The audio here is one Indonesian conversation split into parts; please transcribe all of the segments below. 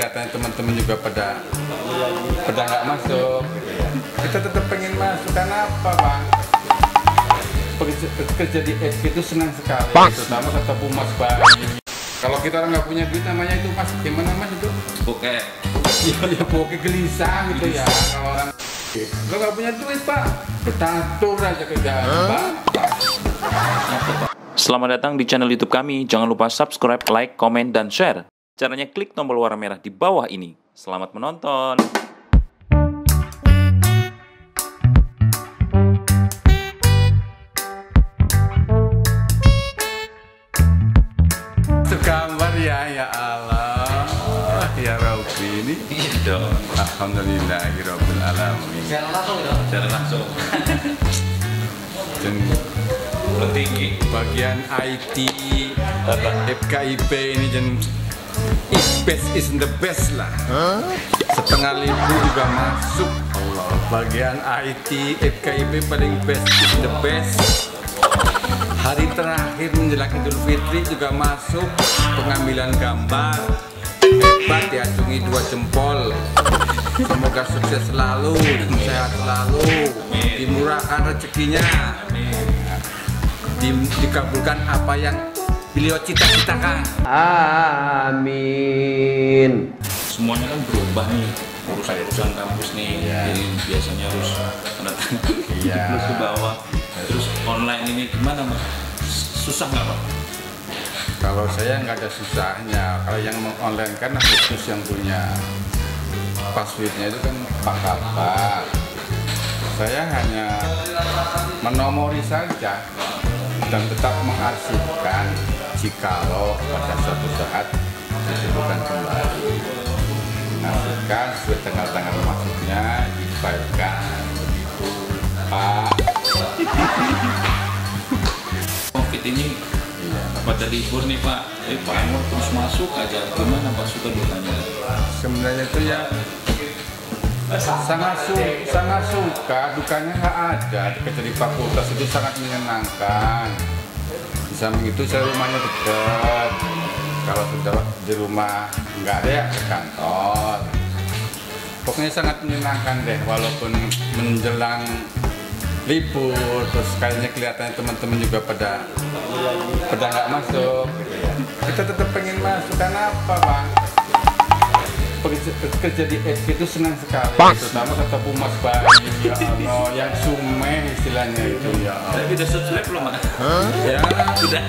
Katanya teman-teman juga pada nggak masuk gitu ya. Kita tetap pengen masuk, karena apa Bang? Kerja di FK itu senang sekali, terutama kata Bu Mas Bayi. Kalau kita orang nggak punya duit, namanya itu Mas, gimana Mas itu? Oke. Ya pokoknya gelisah gitu ya. Kalau orang lo nggak punya duit Pak, bertatur aja kerjaan Pak. Selamat datang di channel YouTube kami. Jangan lupa subscribe, like, komen, dan share. Caranya klik tombol warna merah di bawah ini. Selamat menonton. Segambar ya Allah, ya Rabbi ini. Iya dong. Alhamdulillahirabbil alamin. Secara langsung dong. Secara langsung. Tinggi. Bagian IT FKIP ini best is the best lah. Setengah ribu juga masuk. Allah. Bagian IT FKIP paling best is the best. Hari terakhir menjelang Idul Fitri juga masuk. Pengambilan gambar hebat, diacungi 2 jempol. Semoga sukses selalu, sehat selalu, dimurahkan rezekinya, dikabulkan apa yang beliau cita-citakan. Amin. Semuanya kan berubah nih, urusan kampus nih. Jadi biasanya harus terus ke bawah. Terus online ini gimana Mas? Susah nggak Pak? Kalau saya nggak ada susahnya. Kalau yang mengonline kan khusus yang punya passwordnya itu kan Pak Kabar. Saya hanya menomori saja dan tetap mengarsipkan jikalau pada suatu saat dibutuhkan kembali. Mengarsipkan sesuai tanggal-tanggal masuknya, difailkan begitu Pak. Covid ini pada libur nih Pak, Pak Anwar terus masuk aja. Gimana Pak suka dukanya? Sebenarnya itu ya sangat suka, dukanya nggak ada. Kerja di fakultas itu sangat menyenangkan. Di samping itu saya rumahnya dekat. Kalau sudah di rumah nggak ada ya ke kantor. Pokoknya sangat menyenangkan deh, walaupun menjelang libur terus kayaknya kelihatannya teman-teman juga pada nggak masuk gitu ya. Kita tetap pengen masuk, karena apa Bang? Kerja di FK itu senang sekali, terutama kata Bu Mas Bayi. Ya Allah, yang sumeh istilahnya itu ya Allah. Tapi udah subscribe belum Mas? Ya Udah.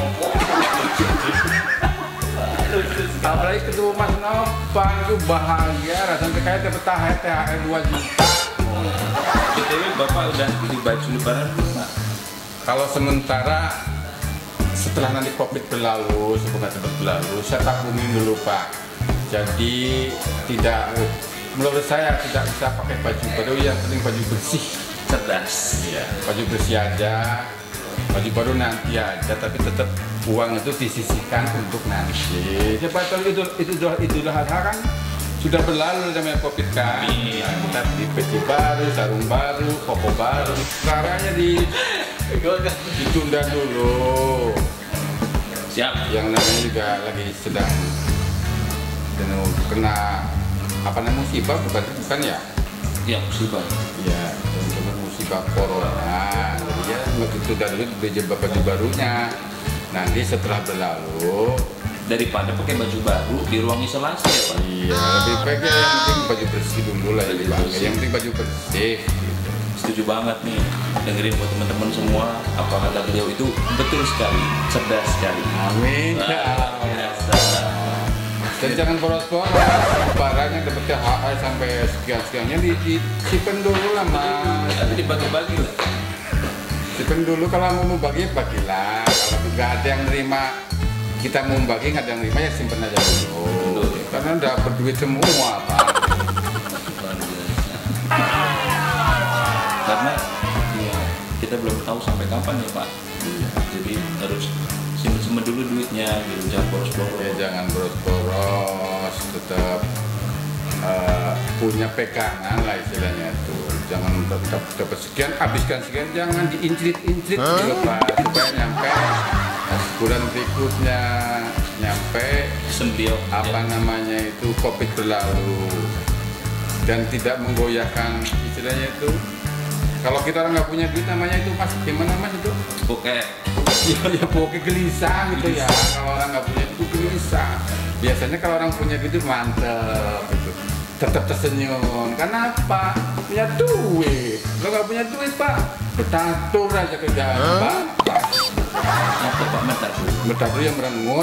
apalagi ketemu Mas Nopang itu bahagia, rasanya kayak dapat THR 2 juta. BTW Bapak udah beli baju lebaran belum Pak? Kalau sementara setelah nanti Covid berlalu, semoga cepat berlalu, saya tabungin dulu Pak. Jadi menurut saya tidak bisa pakai baju baru, yang penting baju bersih. Cerdas. Iya, baju bersih aja, baju baru nanti aja, tapi tetap uang itu disisihkan untuk nanti. Siapa tahu Idul Adha kan sudah berlalu namanya Covid kan. Nah, kita beli baju baru, sarung baru, koko baru. Caranya ditunda dulu. Siap. Yang namanya juga lagi sedang kena apa namanya musibah, bukan ya? Ya musibah. Ya, musibah corona. Jadi ya ditunda dulu, beli baju barunya. Nanti setelah berlalu, Daripada pakai baju baru di ruang isolasi ya Pak? iya, lebih baik ya, yang penting baju bersih dulu lah yang dipakai. Yang penting baju bersih gitu. Setuju banget nih, dengerin buat teman-teman semua apa kata beliau itu betul sekali, cerdas sekali. Amin ya Allah. Dan jangan boros-boros, barang yang dapat THR sampai sekian-sekiannya disimpan dulu lah Mas. Tapi dibagi-bagi lah. Simpan dulu, kalau mau bagi bagilah. Kalau nggak ada yang nerima, kita mau bagi nggak ada yang nerima ya simpan aja dulu. Karena udah berduit semua Pak. Karena ya, kita belum tahu sampai kapan ya Pak. Jadi harus simpen dulu duitnya gitu, jangan boros-boros. Ya jangan boros-boros, tetap punya pegangan lah istilahnya itu. Jangan dapat sekian, habiskan sekian, jangan diincrit-incrit gitu Pak, supaya nyampe sebulan berikutnya nyampe Sembio. apa namanya itu COVID berlalu dan tidak menggoyahkan istilahnya itu. Kalau kita orang nggak punya duit namanya itu Mas, gimana Mas itu? Oke. Ya pokoknya gelisah gitu ya. Kalau orang nggak punya duit gelisah. Biasanya kalau orang punya duit itu mantep gitu. Tetap tersenyum. Karena apa? Punya duit. Kalau nggak punya duit Pak, betatur aja kerjaan Pak. Apa Pak Metatur? Betatur yang merengut.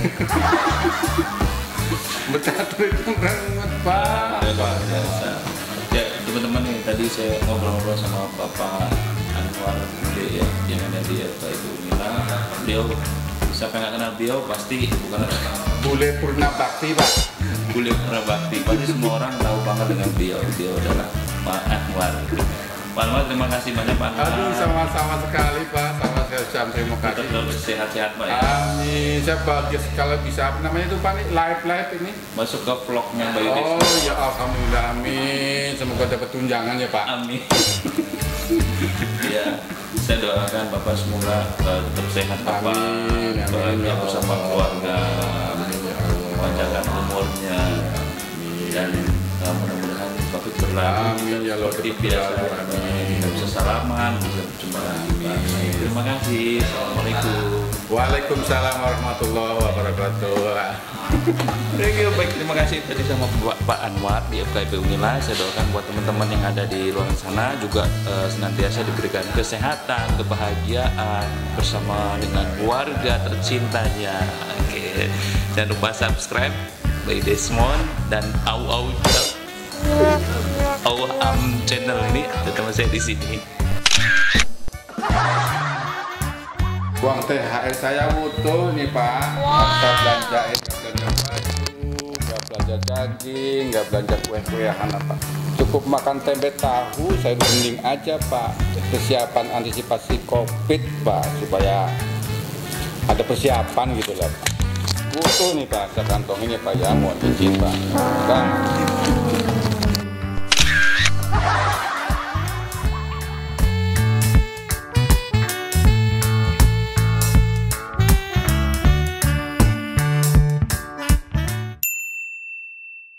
Betatur itu merengut Pak. Luar biasa. Ya teman-teman nih, tadi saya ngobrol-ngobrol sama Bapak Anwar Budi ya, yang ada di FKIP Unila. Beliau, siapa yang nggak kenal beliau pasti bukan Bule Purna Bakti Pak. Bule Purna Bakti. Pasti semua orang tahu banget dengan beliau. Beliau adalah Pak Anwar. Pak Anwar, terima kasih banyak Pak Anwar. Aduh, sama-sama sekali Pak. Sama saya ucapkan terima kasih. Tetap sehat-sehat Pak ya. Amin. Saya bahagia sekali bisa apa namanya itu Pak nih, live ini. Masuk ke vlognya Bayu Desmond. Oh ya alhamdulillah amin. Semoga dapat tunjangan ya Pak. Amin. Ya, saya doakan Bapak semoga tetap sehat Bapak. Amin. Bahagia bersama keluarga. Amin ya Allah. Panjangkan umurnya. Dan mudah-mudahan COVID berlalu. Amin ya Allah. Seperti biasa. Kita bisa salaman, bisa berjumpa. Terima kasih. Assalamualaikum. Waalaikumsalam warahmatullahi wabarakatuh. Thank you, baik, terima kasih tadi sama Pak Anwar di FKIP Unila. Saya doakan buat teman-teman yang ada di luar sana juga senantiasa diberikan kesehatan, kebahagiaan bersama dengan keluarga tercintanya. Oke, jangan lupa subscribe Bayu Desmond dan Au channel ini ada teman saya di sini. Uang THR saya utuh nih Pak. Nggak belanjain, nggak belanja baju, nggak belanja daging, nggak belanja kue-kuean apa. Cukup makan tempe tahu, saya bening aja Pak. Persiapan antisipasi COVID Pak, supaya ada persiapan gitu lah Pak. Utuh nih Pak, saya kantongin ya Pak ya, mohon izin Pak. Kan.